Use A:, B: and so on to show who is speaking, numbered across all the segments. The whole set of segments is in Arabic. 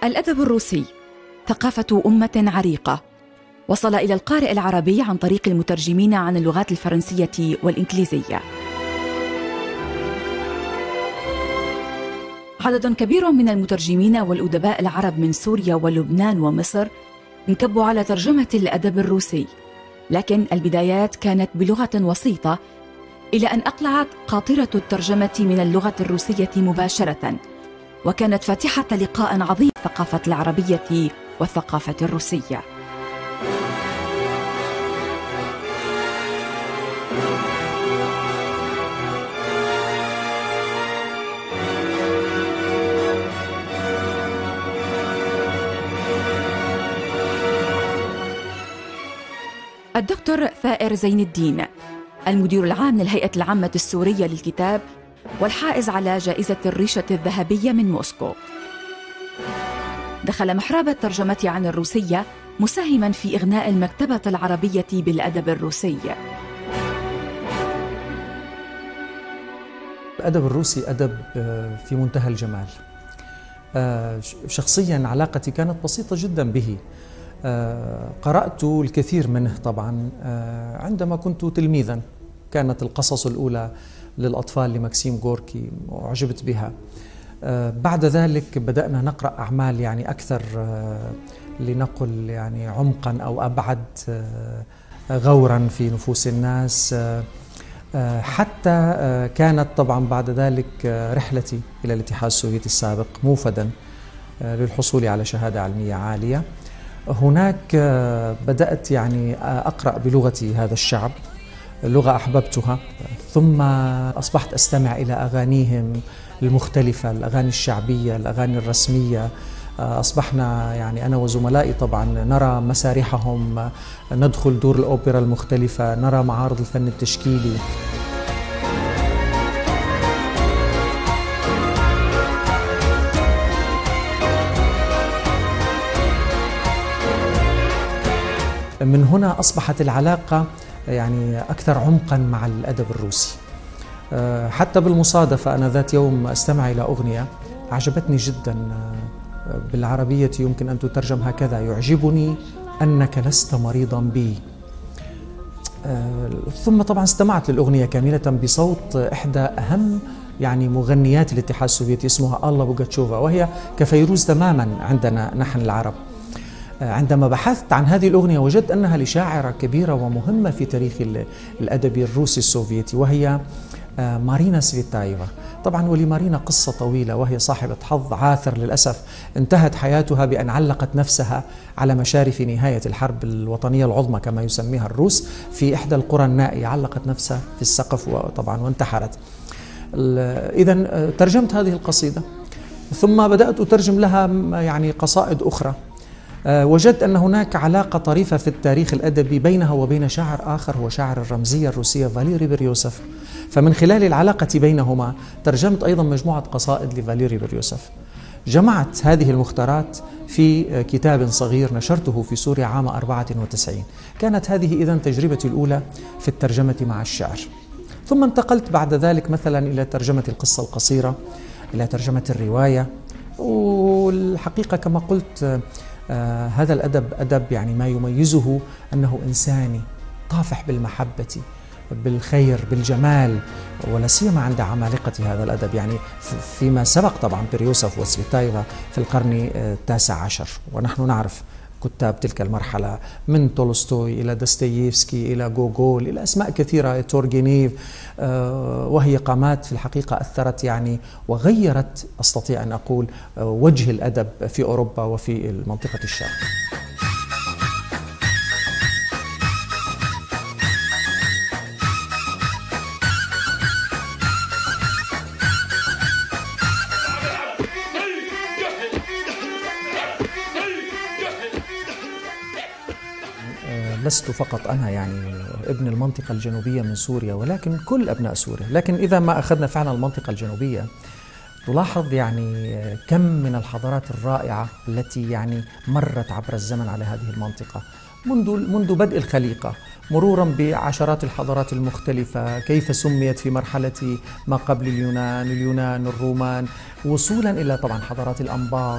A: الأدب الروسي ثقافة أمة عريقة وصل إلى القارئ العربي عن طريق المترجمين عن اللغات الفرنسية والإنجليزية. عدد كبير من المترجمين والأدباء العرب من سوريا ولبنان ومصر انكبوا على ترجمة الأدب الروسي، لكن البدايات كانت بلغة وسيطة إلى أن أقلعت قاطرة الترجمة من اللغة الروسية مباشرة، وكانت فاتحة لقاء عظيم الثقافة العربية والثقافة الروسية. الدكتور ثائر زين الدين، المدير العام للهيئة العامة السورية للكتاب والحائز على جائزة الريشة الذهبية من موسكو، دخل محراب الترجمة عن الروسية مساهماً في إغناء المكتبة العربية بالأدب الروسي.
B: الأدب الروسي أدب في منتهى الجمال. شخصياً علاقتي كانت بسيطة جداً به. قرأت الكثير منه طبعاً عندما كنت تلميذاً. كانت القصص الأولى للأطفال لماكسيم غوركي وأعجبت بها. بعد ذلك بدأنا نقرأ أعمال يعني أكثر لنقل يعني عمقاً أو أبعد غوراً في نفوس الناس، حتى كانت طبعاً بعد ذلك رحلتي إلى الاتحاد السوفيتي السابق موفداً للحصول على شهادة علمية عالية. هناك بدأت يعني أقرأ بلغتي هذا الشعب، لغة أحببتها، ثم أصبحت أستمع إلى أغانيهم المختلفة، الأغاني الشعبية، الأغاني الرسمية. أصبحنا يعني أنا وزملائي طبعا نرى مسارحهم، ندخل دور الأوبرا المختلفة، نرى معارض الفن التشكيلي. من هنا أصبحت العلاقة يعني أكثر عمقاً مع الأدب الروسي. حتى بالمصادفة أنا ذات يوم أستمع إلى أغنية أعجبتني جداً بالعربية، يمكن أن تترجم هكذا: يعجبني أنك لست مريضاً بي. ثم طبعاً استمعت للأغنية كاملة بصوت إحدى أهم يعني مغنيات الاتحاد السوفيتي، اسمها آلا بوغاتشوفا، وهي كفيروز تماماً عندنا نحن العرب. عندما بحثت عن هذه الأغنية وجدت أنها لشاعرة كبيرة ومهمة في تاريخ الأدب الروسي السوفيتي، وهي مارينا سفيتايفا. طبعا ولمارينا قصة طويلة، وهي صاحبة حظ عاثر للأسف. انتهت حياتها بأن علقت نفسها على مشارف نهاية الحرب الوطنية العظمى كما يسميها الروس في إحدى القرى النائية، علقت نفسها في السقف وطبعا وانتحرت. إذن ترجمت هذه القصيدة، ثم بدأت أترجم لها يعني قصائد أخرى. وجدت أن هناك علاقة طريفة في التاريخ الأدبي بينها وبين شاعر آخر هو شاعر الرمزية الروسية فاليري بريوسف. فمن خلال العلاقة بينهما ترجمت أيضا مجموعة قصائد لفاليري بريوسف. جمعت هذه المختارات في كتاب صغير نشرته في سوريا عام 94. كانت هذه إذن تجربتي الأولى في الترجمة مع الشعر. ثم انتقلت بعد ذلك مثلا إلى ترجمة القصة القصيرة، إلى ترجمة الرواية. والحقيقة كما قلت هذا الأدب أدب يعني ما يميزه أنه إنساني طافح بالمحبة، بالخير، بالجمال، ولا سيما عند عمالقة هذا الأدب يعني فيما سبق طبعا بريوسف وسفيتايفا في القرن ال19، ونحن نعرف كتاب تلك المرحلة من تولستوي إلى داستييفسكي إلى غوغول إلى أسماء كثيرة، تورغينيف، وهي قامات في الحقيقة أثرت يعني وغيرت، أستطيع أن أقول، وجه الأدب في أوروبا وفي منطقة الشرق. لست فقط أنا يعني ابن المنطقة الجنوبية من سوريا، ولكن كل أبناء سوريا. لكن إذا ما أخذنا فعلا المنطقة الجنوبية تلاحظ يعني كم من الحضارات الرائعة التي يعني مرت عبر الزمن على هذه المنطقة منذ بدء الخليقة، مرورا بعشرات الحضارات المختلفة، كيف سميت في مرحلة ما قبل اليونان، الرومان، وصولا إلى طبعا حضارات الأنباط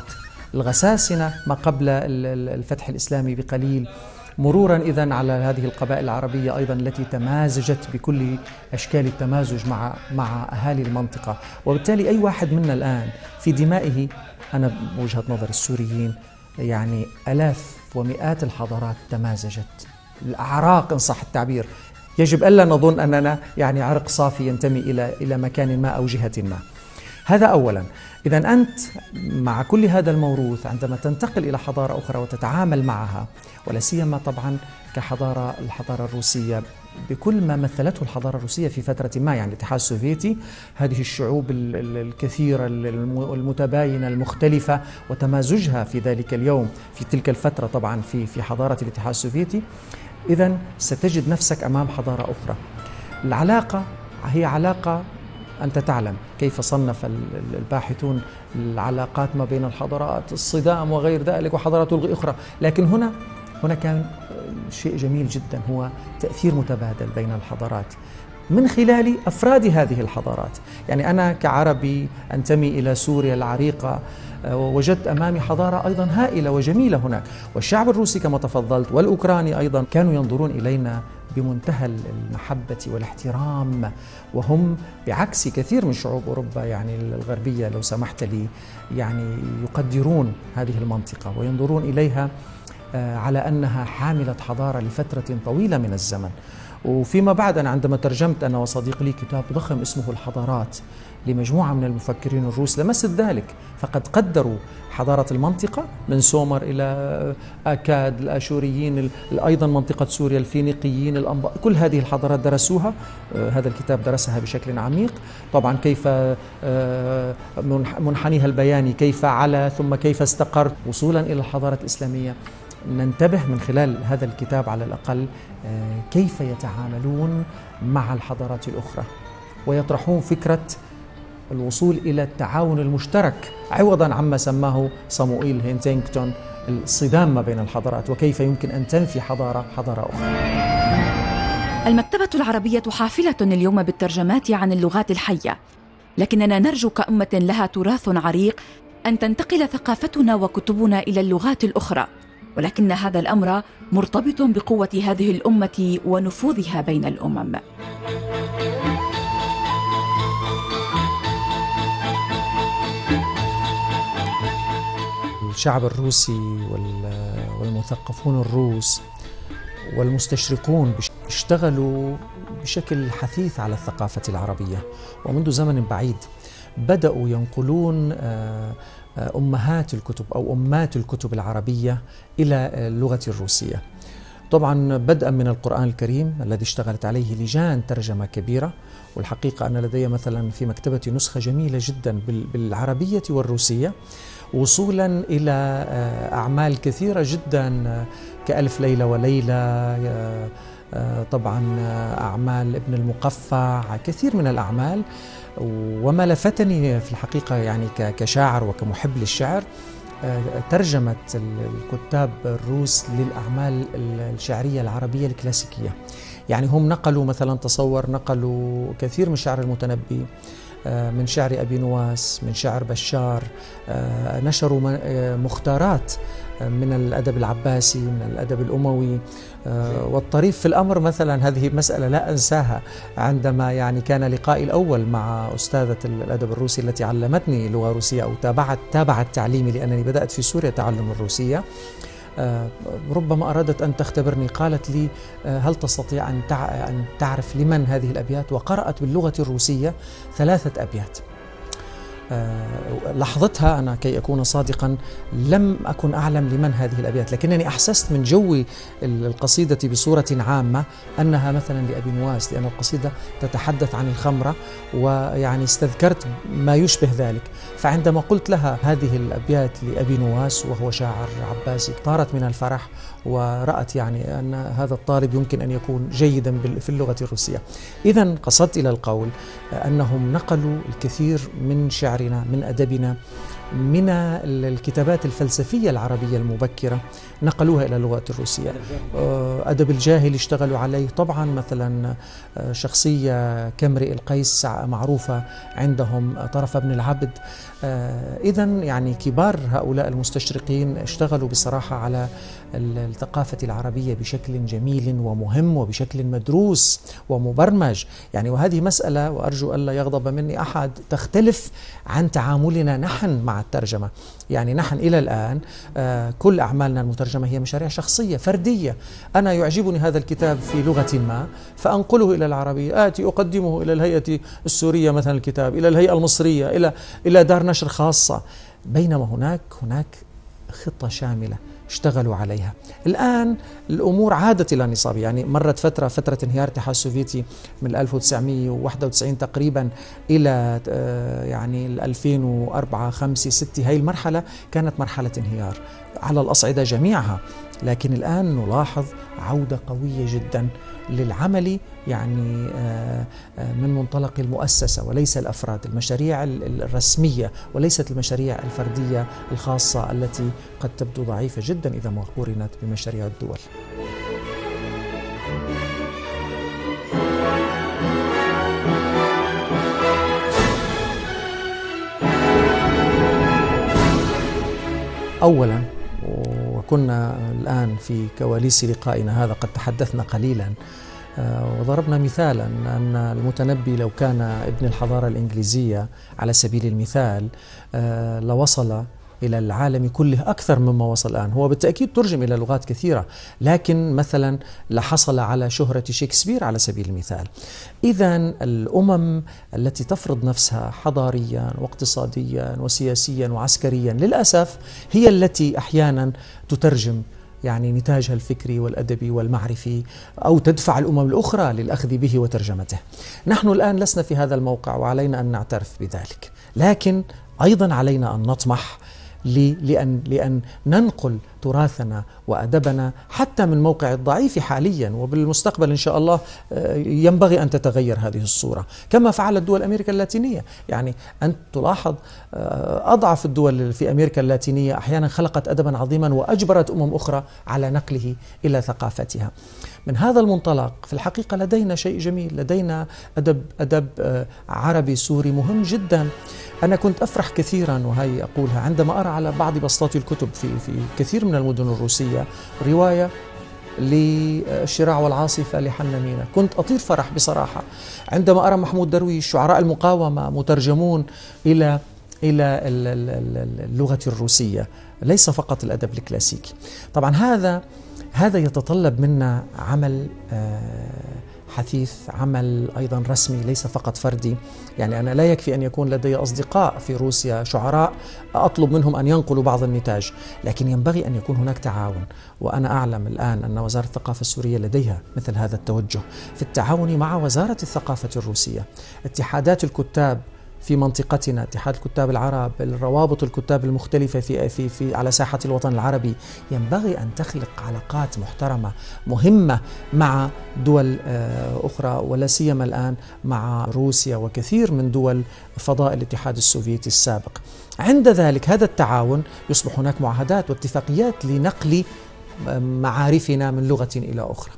B: الغساسنة ما قبل الفتح الإسلامي بقليل، مرورا إذن على هذه القبائل العربية أيضا التي تمازجت بكل أشكال التمازج مع أهالي المنطقة. وبالتالي أي واحد منا الآن في دمائه، أنا بوجهة نظر السوريين يعني آلاف ومئات الحضارات تمازجت، الأعراق إن صح التعبير. يجب ألا نظن أننا يعني عرق صافي ينتمي إلى مكان ما أو جهة ما. هذا أولا. إذن أنت مع كل هذا الموروث عندما تنتقل إلى حضارة أخرى وتتعامل معها، ولا سيما طبعا الحضارة الروسية بكل ما مثلته الحضارة الروسية في فترة ما، يعني الاتحاد السوفيتي، هذه الشعوب الكثيرة المتباينة المختلفة وتمازجها في ذلك اليوم في تلك الفترة طبعا في حضارة الاتحاد السوفيتي، إذن ستجد نفسك أمام حضارة أخرى. العلاقة هي علاقة، أنت تعلم كيف صنف الباحثون العلاقات ما بين الحضارات، الصدام وغير ذلك، وحضارات أخرى، لكن هنا كان شيء جميل جدا، هو تأثير متبادل بين الحضارات من خلال أفراد هذه الحضارات. يعني أنا كعربي أنتمي إلى سوريا العريقة، وجدت أمامي حضارة أيضا هائلة وجميلة هناك، والشعب الروسي كما تفضلت والأوكراني أيضا كانوا ينظرون إلينا بمنتهى المحبة والاحترام، وهم بعكس كثير من شعوب أوروبا يعني الغربية لو سمحت لي، يعني يقدرون هذه المنطقة وينظرون إليها على أنها حاملة حضارة لفترة طويلة من الزمن. وفيما بعد أنا عندما ترجمت أنا وصديق لي كتاب ضخم اسمه الحضارات لمجموعة من المفكرين الروس، لمست ذلك، فقد قدروا حضارة المنطقة من سومر إلى آكاد، الآشوريين، أيضا منطقة سوريا، الفينيقيين، الأنباط، كل هذه الحضارات درسوها. هذا الكتاب درسها بشكل عميق، طبعا كيف منحنيها البياني كيف علا ثم كيف استقر وصولا إلى الحضارة الإسلامية. ننتبه من خلال هذا الكتاب على الأقل كيف يتعاملون مع الحضارات الأخرى، ويطرحون فكرة الوصول إلى التعاون المشترك عوضا عما سماه صاموئيل هينتينغتون الصدام ما بين الحضارات، وكيف يمكن أن تنفي حضارة أخرى.
A: المكتبة العربية حافلة اليوم بالترجمات عن اللغات الحية، لكننا نرجو كأمة لها تراث عريق أن تنتقل ثقافتنا وكتبنا إلى اللغات الأخرى، ولكن هذا الأمر مرتبط بقوة هذه الأمة ونفوذها بين الأمم.
B: الشعب الروسي والمثقفون الروس والمستشرقون اشتغلوا بشكل حثيث على الثقافة العربية، ومنذ زمن بعيد بدأوا ينقلون أمهات الكتب أو أمات الكتب العربية إلى اللغة الروسية، طبعا بدءا من القرآن الكريم الذي اشتغلت عليه لجان ترجمة كبيرة. والحقيقة أنا لدي مثلا في مكتبتي نسخة جميلة جدا بالعربية والروسية، وصولا إلى أعمال كثيرة جدا كألف ليلة وليلة، طبعا أعمال ابن المقفع، كثير من الأعمال. وما لفتني في الحقيقة يعني كشاعر وكمحب للشعر، ترجمة الكتاب الروس للأعمال الشعرية العربية الكلاسيكية. يعني هم نقلوا مثلا، تصور نقلوا كثير من شعر المتنبي، من شعر أبي نواس، من شعر بشار، نشروا مختارات من الأدب العباسي، من الأدب الأموي. والطريف في الأمر مثلا، هذه مسألة لا أنساها، عندما يعني كان لقائي الأول مع أستاذة الأدب الروسي التي علمتني لغة روسية أو تابعت تعليمي، لأنني بدأت في سوريا تعلم الروسية، ربما أرادت أن تختبرني، قالت لي هل تستطيع أن تعرف لمن هذه الأبيات؟ وقرأت باللغة الروسية 3 أبيات. لحظتها أنا كي أكون صادقا لم أكن أعلم لمن هذه الأبيات، لكنني أحسست من جو القصيدة بصورة عامة أنها مثلا لأبي نواس، لأن القصيدة تتحدث عن الخمرة، ويعني استذكرت ما يشبه ذلك. فعندما قلت لها هذه الأبيات لأبي نواس وهو شاعر عباسي، طارت من الفرح، ورأت يعني أن هذا الطالب يمكن أن يكون جيدا في اللغة الروسية. إذن قصدت إلى القول أنهم نقلوا الكثير من شعرنا، من أدبنا، من الكتابات الفلسفية العربية المبكرة نقلوها إلى اللغات الروسية. أدب الجاهل اشتغلوا عليه طبعا، مثلا شخصية كامرئ القيس معروفة عندهم، طرف بن العبد. إذا يعني كبار هؤلاء المستشرقين اشتغلوا بصراحة على الثقافة العربية بشكل جميل ومهم وبشكل مدروس ومبرمج يعني. وهذه مسألة، وأرجو ألا يغضب مني أحد، تختلف عن تعاملنا نحن مع الترجمة. يعني نحن إلى الآن كل أعمالنا المترجمة هي مشاريع شخصية فردية. أنا يعجبني هذا الكتاب في لغة ما فأنقله إلى العربية، آتي أقدمه إلى الهيئة السورية مثلا الكتاب، إلى الهيئة المصرية، إلى دار نشر خاصة. بينما هناك خطة شاملة اشتغلوا عليها. الآن الأمور عادت إلى نصابها، يعني مرت فترة انهيار الاتحاد السوفيتي من 1991 تقريبا إلى يعني 2004 5 6. هاي المرحلة كانت مرحلة انهيار على الأصعدة جميعها، لكن الآن نلاحظ عودة قوية جدا للعمل، يعني من منطلق المؤسسة وليس الأفراد، المشاريع الرسمية وليست المشاريع الفردية الخاصة التي قد تبدو ضعيفة جدا إذا ما قورنت بمشاريع الدول. أولا، وكنا الآن في كواليس لقائنا هذا قد تحدثنا قليلا وضربنا مثالا أن المتنبي لو كان ابن الحضارة الإنجليزية على سبيل المثال لوصل إلى العالم كله أكثر مما وصل الآن. هو بالتأكيد ترجم إلى لغات كثيرة، لكن مثلا لحصل على شهرة شكسبير على سبيل المثال. إذا الأمم التي تفرض نفسها حضاريا واقتصاديا وسياسيا وعسكريا للأسف هي التي أحيانا تترجم يعني نتاجها الفكري والأدبي والمعرفي، أو تدفع الأمم الأخرى للأخذ به وترجمته. نحن الآن لسنا في هذا الموقع وعلينا أن نعترف بذلك، لكن أيضا علينا أن نطمح لأن ننقل تراثنا وأدبنا حتى من موقع الضعيف حاليا، وبالمستقبل إن شاء الله ينبغي أن تتغير هذه الصورة كما فعلت دول أمريكا اللاتينية. يعني أنت تلاحظ أضعف الدول في أمريكا اللاتينية أحيانا خلقت أدبا عظيما وأجبرت أمم أخرى على نقله إلى ثقافتها. من هذا المنطلق في الحقيقة لدينا شيء جميل، لدينا أدب عربي سوري مهم جدا. أنا كنت أفرح كثيرا، وهي أقولها، عندما أرى على بعض بسطات الكتب في كثير من المدن الروسية رواية للشراع والعاصفة لحنا مينا. كنت أطير فرح بصراحة عندما أرى محمود درويش، شعراء المقاومة مترجمون إلى اللغة الروسية، ليس فقط الأدب الكلاسيكي. طبعا هذا يتطلب منا عمل حثيث، عمل أيضا رسمي ليس فقط فردي. يعني أنا لا يكفي أن يكون لدي أصدقاء في روسيا شعراء أطلب منهم أن ينقلوا بعض النتاج، لكن ينبغي أن يكون هناك تعاون. وأنا أعلم الآن أن وزارة الثقافة السورية لديها مثل هذا التوجه في التعاون مع وزارة الثقافة الروسية. اتحادات الكتاب في منطقتنا، اتحاد الكتاب العرب، الروابط الكتاب المختلفة في على ساحة الوطن العربي، ينبغي أن تخلق علاقات محترمة مهمة مع دول أخرى، ولا سيما الآن مع روسيا وكثير من دول فضاء الاتحاد السوفيتي السابق. عند ذلك هذا التعاون يصبح هناك معاهدات واتفاقيات لنقل معارفنا من لغة إلى أخرى.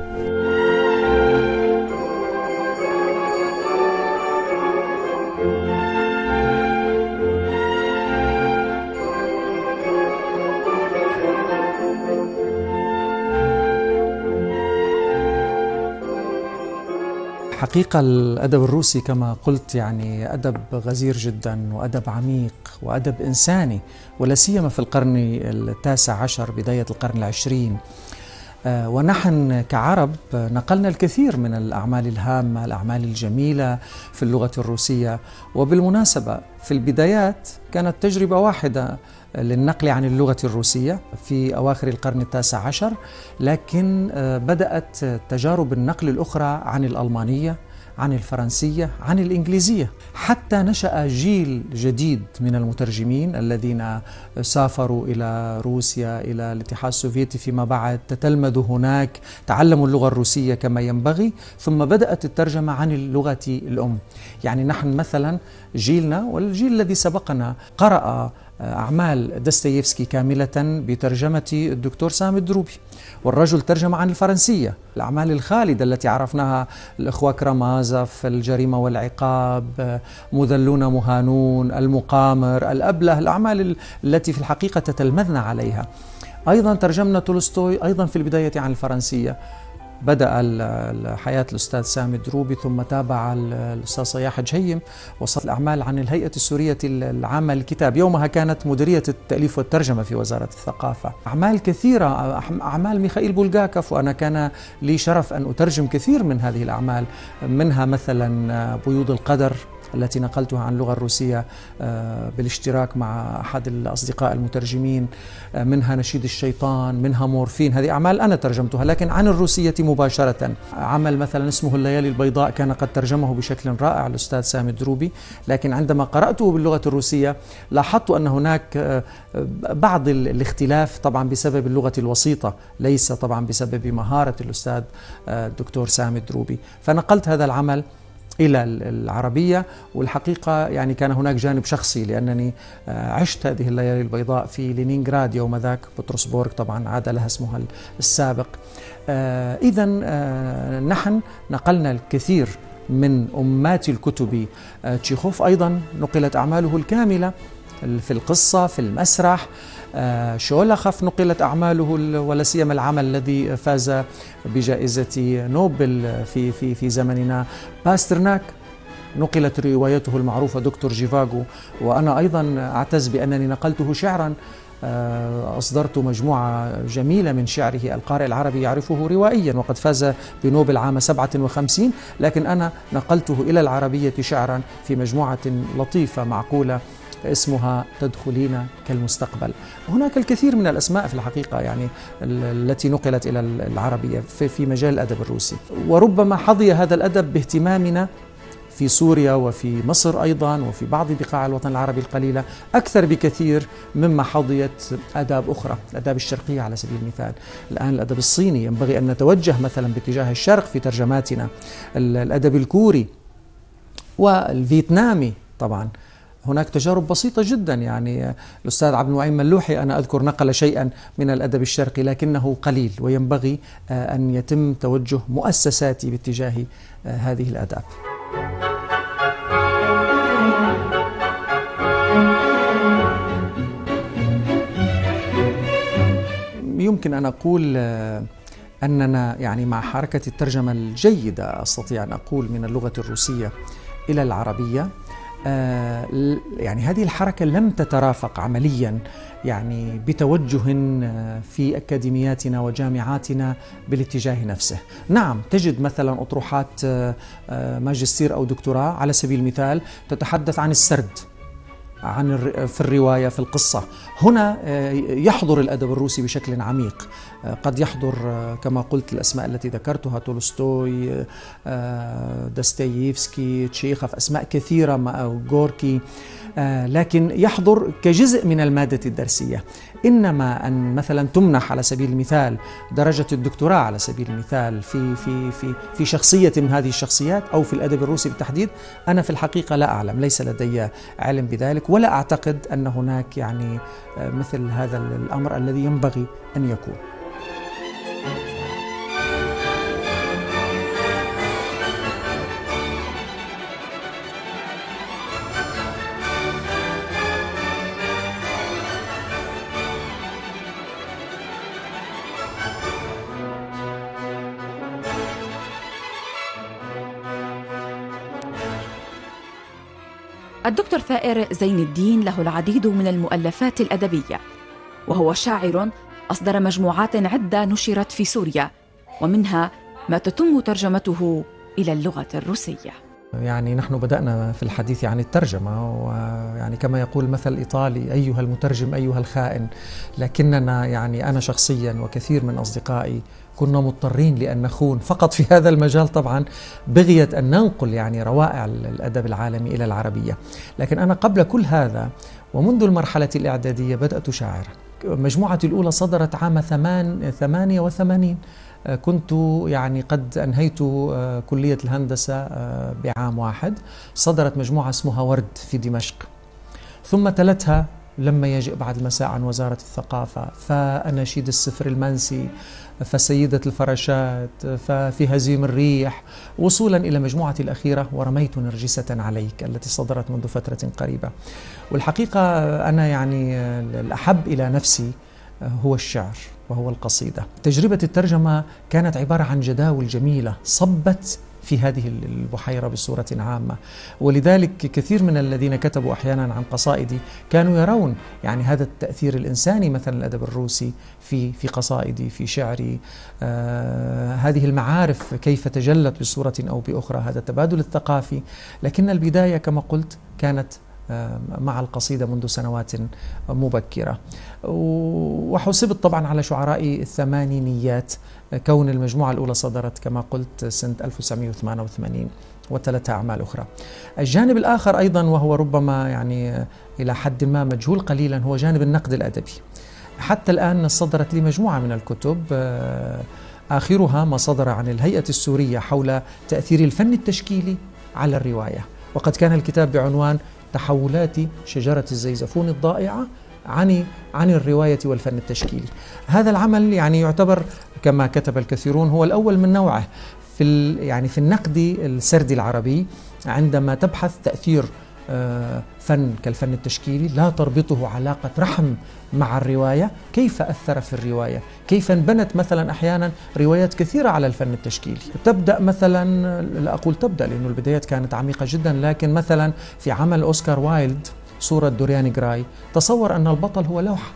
B: حقيقة الأدب الروسي كما قلت يعني أدب غزير جدا وأدب عميق وأدب إنساني، ولا سيما في القرن ال19 بداية القرن العشرين. ونحن كعرب نقلنا الكثير من الأعمال الهامة، الأعمال الجميلة في اللغة الروسية. وبالمناسبة في البدايات كانت تجربة واحدة للنقل عن اللغة الروسية في أواخر القرن ال19، لكن بدأت تجارب النقل الأخرى عن الألمانية، عن الفرنسية، عن الإنجليزية، حتى نشأ جيل جديد من المترجمين الذين سافروا إلى روسيا، إلى الاتحاد السوفيتي فيما بعد، تتلمذوا هناك، تعلموا اللغة الروسية كما ينبغي، ثم بدأت الترجمة عن اللغة الأم. يعني نحن مثلا جيلنا والجيل الذي سبقنا قرأ أعمال داستويفسكي كاملة بترجمة الدكتور سامي الدروبي، والرجل ترجم عن الفرنسية الأعمال الخالدة التي عرفناها، الإخوة كرامازوف، الجريمة والعقاب، مذلون مهانون، المقامر، الأبله، الأعمال التي في الحقيقة تتلمذنا عليها. أيضا ترجمنا تولستوي أيضا في البداية عن الفرنسية. بدأ حياة الأستاذ سامي الدروبي، ثم تابع الأستاذ صياح جهيم، وصلت الأعمال عن الهيئة السورية العامة للكتاب، يومها كانت مديرية التأليف والترجمة في وزارة الثقافة. أعمال كثيرة، أعمال ميخائيل بولغاكوف، وأنا كان لي شرف أن أترجم كثير من هذه الأعمال، منها مثلا بيوض القدر التي نقلتها عن اللغة الروسية بالاشتراك مع أحد الأصدقاء المترجمين، منها نشيد الشيطان، منها مورفين، هذه أعمال أنا ترجمتها لكن عن الروسية مباشرة. عمل مثلا اسمه الليالي البيضاء كان قد ترجمه بشكل رائع الأستاذ سامي الدروبي، لكن عندما قرأته باللغة الروسية لاحظت أن هناك بعض الاختلاف، طبعا بسبب اللغة الوسيطة، ليس طبعا بسبب مهارة الأستاذ الدكتور سامي الدروبي. فنقلت هذا العمل إلى العربية، والحقيقة يعني كان هناك جانب شخصي، لأنني عشت هذه الليالي البيضاء في لينينغراد يوم ذاك، بطرسبورغ طبعا عاد لها اسمها السابق. إذا نحن نقلنا الكثير من أمات الكتب. تشيخوف أيضا نقلت أعماله الكاملة في القصة، في المسرح. شولخوف نقلت أعماله ولا سيما العمل الذي فاز بجائزة نوبل في زمننا. باسترناك نقلت روايته المعروفة دكتور جيفاغو، وأنا أيضا أعتز بأنني نقلته شعرا. أصدرت مجموعة جميلة من شعره، القارئ العربي يعرفه روائيا وقد فاز بنوبل عام 57، لكن أنا نقلته إلى العربية شعرا في مجموعة لطيفة معقولة اسمها تدخلين كالمستقبل. هناك الكثير من الأسماء في الحقيقة يعني التي نقلت إلى العربية في مجال الأدب الروسي، وربما حظي هذا الأدب باهتمامنا في سوريا وفي مصر أيضا وفي بعض بقاع الوطن العربي القليلة أكثر بكثير مما حظيت آداب أخرى، الآداب الشرقية على سبيل المثال. الآن الأدب الصيني ينبغي أن نتوجه مثلا باتجاه الشرق في ترجماتنا، الأدب الكوري والفيتنامي طبعا. هناك تجارب بسيطة جدا، يعني الأستاذ عبد النعيم ملوحي أنا أذكر نقل شيئا من الأدب الشرقي لكنه قليل، وينبغي أن يتم توجه مؤسساتي باتجاه هذه الآداب. يمكن أن أقول أننا يعني مع حركة الترجمة الجيدة أستطيع أن أقول من اللغة الروسية إلى العربية، يعني هذه الحركة لم تترافق عمليا يعني بتوجه في أكاديمياتنا وجامعاتنا بالاتجاه نفسه. نعم تجد مثلا أطروحات ماجستير أو دكتوراه على سبيل المثال تتحدث عن السرد، في الرواية، في القصة. هنا يحضر الأدب الروسي بشكل عميق، قد يحضر كما قلت الأسماء التي ذكرتها، تولستوي، داستويفسكي، تشيخوف، أسماء كثيرة، غوركي، لكن يحضر كجزء من المادة الدرسية. إنما أن مثلا تمنح على سبيل المثال درجة الدكتوراه على سبيل المثال في شخصية من هذه الشخصيات أو في الأدب الروسي بالتحديد، أنا في الحقيقة لا أعلم، ليس لدي علم بذلك، ولا أعتقد أن هناك يعني مثل هذا الأمر الذي ينبغي أن يكون.
A: الدكتور ثائر زين الدين له العديد من المؤلفات الأدبية، وهو شاعر أصدر مجموعات عدة نشرت في سوريا، ومنها ما تتم ترجمته إلى اللغة الروسية.
B: يعني نحن بدأنا في الحديث عن الترجمة، ويعني كما يقول المثل الإيطالي: أيها المترجم أيها الخائن. لكننا يعني أنا شخصيا وكثير من أصدقائي كنا مضطرين لأن نخون فقط في هذا المجال، طبعا بغية أن ننقل يعني روائع الأدب العالمي إلى العربية. لكن أنا قبل كل هذا ومنذ المرحلة الإعدادية بدأت شاعرا. مجموعتي الأولى صدرت عام 88. كنت يعني قد أنهيت كلية الهندسة بعام واحد. صدرت مجموعة اسمها ورد في دمشق، ثم تلتها لما يجئ بعد المساء عن وزارة الثقافة، فأناشيد السفر المنسي، فسيدة الفراشات، ففي هزيم الريح، وصولا إلى مجموعتي الأخيرة ورميت نرجسة عليك التي صدرت منذ فترة قريبة. والحقيقة أنا يعني الأحب إلى نفسي هو الشعر وهو القصيدة. تجربة الترجمة كانت عبارة عن جداول جميلة صبت في هذه البحيرة بصورة عامة، ولذلك كثير من الذين كتبوا أحيانا عن قصائدي كانوا يرون يعني هذا التأثير الإنساني، مثلا الأدب الروسي في قصائدي، في شعري، هذه المعارف كيف تجلت بصورة أو بأخرى، هذا التبادل الثقافي. لكن البداية كما قلت كانت مع القصيدة منذ سنوات مبكرة، وحسبت طبعا على شعراء الثمانينيات، كون المجموعة الأولى صدرت كما قلت سنة 1988 وثلاثة أعمال أخرى. الجانب الآخر أيضا وهو ربما يعني إلى حد ما مجهول قليلا هو جانب النقد الأدبي. حتى الآن صدرت لي مجموعة من الكتب، آخرها ما صدر عن الهيئة السورية حول تأثير الفن التشكيلي على الرواية، وقد كان الكتاب بعنوان تحولات شجرة الزيزفون الضائعة عن الرواية والفن التشكيلي. هذا العمل يعني يعتبر كما كتب الكثيرون هو الأول من نوعه في النقد السردي العربي، عندما تبحث تأثير فن كالفن التشكيلي لا تربطه علاقة رحم مع الرواية، كيف أثر في الرواية، كيف انبنت مثلا أحيانا روايات كثيرة على الفن التشكيلي. تبدأ مثلا، لا أقول تبدأ لأن البدايات كانت عميقة جدا، لكن مثلا في عمل أوسكار وايلد صورة دوريان جراي تصور أن البطل هو لوحة.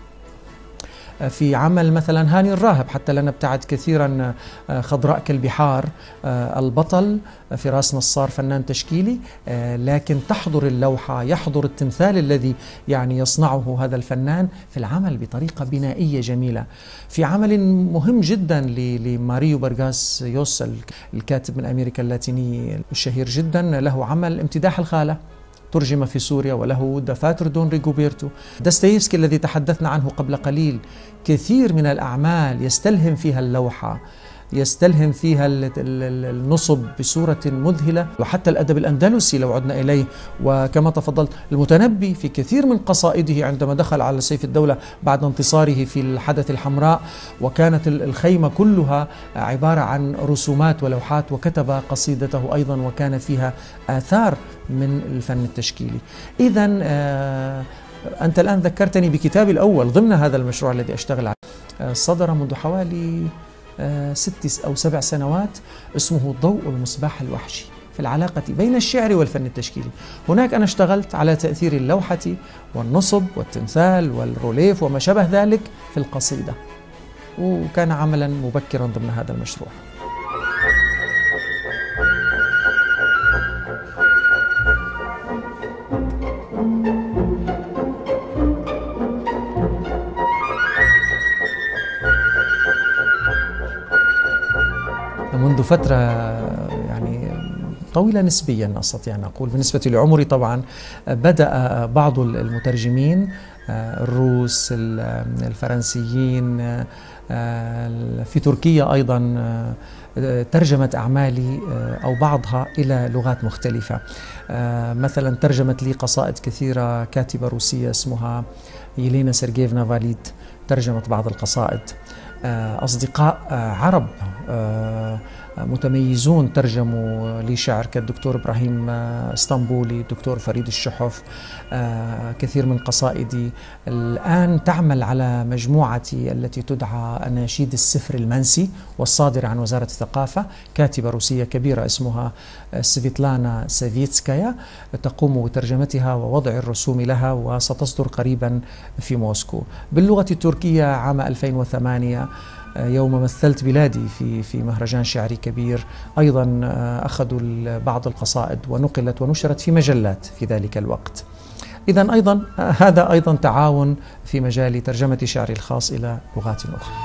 B: في عمل مثلا هاني الراهب، حتى لا نبتعد كثيرا، خضراء كالبحار، البطل فراس نصار فنان تشكيلي، لكن تحضر اللوحة، يحضر التمثال الذي يعني يصنعه هذا الفنان في العمل بطريقة بنائية جميلة. في عمل مهم جدا لماريو برغاس يوس الكاتب من أمريكا اللاتيني الشهير جدا، له عمل امتداح الخالة ترجم في سوريا، وله دفاتر دون ريغوبرتو. داستيفسكي الذي تحدثنا عنه قبل قليل، كثير من الأعمال يستلهم فيها اللوحة، يستلهم فيها النصب بصورة مذهلة، وحتى الأدب الأندلسي لو عدنا إليه. وكما تفضلت المتنبي في كثير من قصائده عندما دخل على سيف الدولة بعد انتصاره في الحدث الحمراء، وكانت الخيمة كلها عبارة عن رسومات ولوحات، وكتب قصيدته أيضا وكان فيها آثار من الفن التشكيلي. إذن أنت الآن ذكرتني بكتابي الأول ضمن هذا المشروع الذي أشتغل عليه، صدر منذ حوالي 6 أو 7 سنوات، اسمه ضوء المصباح الوحشي في العلاقة بين الشعر والفن التشكيلي. هناك أنا اشتغلت على تأثير اللوحة والنصب والتمثال والروليف وما شابه ذلك في القصيدة، وكان عملا مبكرا ضمن هذا المشروع. منذ فترة يعني طويلة نسبيا أستطيع أن أقول بالنسبة لعمري طبعا، بدأ بعض المترجمين الروس، الفرنسيين، في تركيا أيضا ترجمت أعمالي أو بعضها إلى لغات مختلفة. مثلا ترجمت لي قصائد كثيرة كاتبة روسية اسمها يلينا سيرجيفنا فاليد، ترجمت بعض القصائد. أصدقاء عرب متميزون ترجموا لي شعر كالدكتور إبراهيم اسطنبولي، الدكتور فريد الشحف، كثير من قصائدي. الآن تعمل على مجموعتي التي تدعى أناشيد السفر المنسي، والصادرة عن وزارة الثقافة، كاتبة روسية كبيرة اسمها سفيتلانا سافيتسكايا تقوم بترجمتها ووضع الرسوم لها، وستصدر قريبا في موسكو. باللغة التركية عام 2008 يوم مثلت بلادي في مهرجان شعري كبير، أيضا أخذوا بعض القصائد ونقلت ونشرت في مجلات في ذلك الوقت. إذن أيضا هذا أيضا تعاون في مجال ترجمة شعري الخاص إلى لغات أخرى.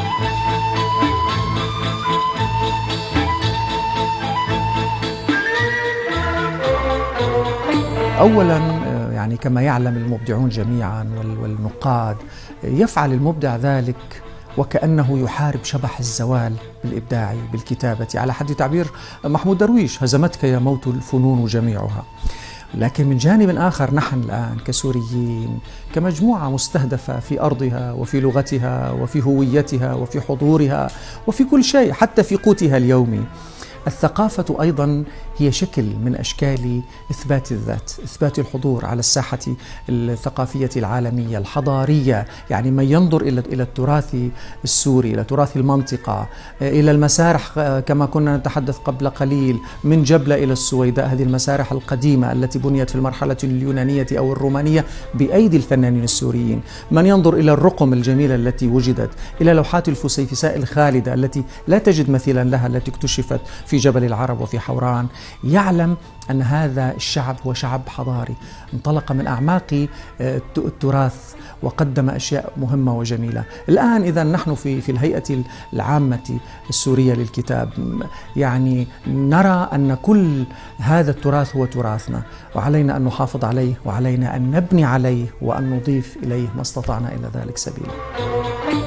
B: أولا يعني كما يعلم المبدعون جميعا والنقاد، يفعل المبدع ذلك وكأنه يحارب شبح الزوال بالإبداع بالكتابة، على حد تعبير محمود درويش: هزمتك يا موت الفنون جميعها. لكن من جانب آخر نحن الآن كسوريين، كمجموعة مستهدفة في أرضها وفي لغتها وفي هويتها وفي حضورها وفي كل شيء، حتى في قوتها اليومي، الثقافة أيضا هي شكل من أشكال إثبات الذات، إثبات الحضور على الساحة الثقافية العالمية الحضارية. يعني من ينظر إلى التراث السوري، إلى تراث المنطقة، إلى المسارح كما كنا نتحدث قبل قليل، من جبلة إلى السويداء، هذه المسارح القديمة التي بنيت في المرحلة اليونانية أو الرومانية بأيدي الفنانين السوريين. من ينظر إلى الرقم الجميلة التي وجدت، إلى لوحات الفسيفساء الخالدة التي لا تجد مثيلا لها، التي اكتشفت في جبل العرب وفي حوران، يعلم أن هذا الشعب هو شعب حضاري انطلق من أعماق التراث وقدم أشياء مهمة وجميلة. الآن إذا نحن في الهيئة العامة السورية للكتاب يعني نرى أن كل هذا التراث هو تراثنا، وعلينا أن نحافظ عليه، وعلينا أن نبني عليه، وأن نضيف إليه ما استطعنا إلى ذلك سبيلا.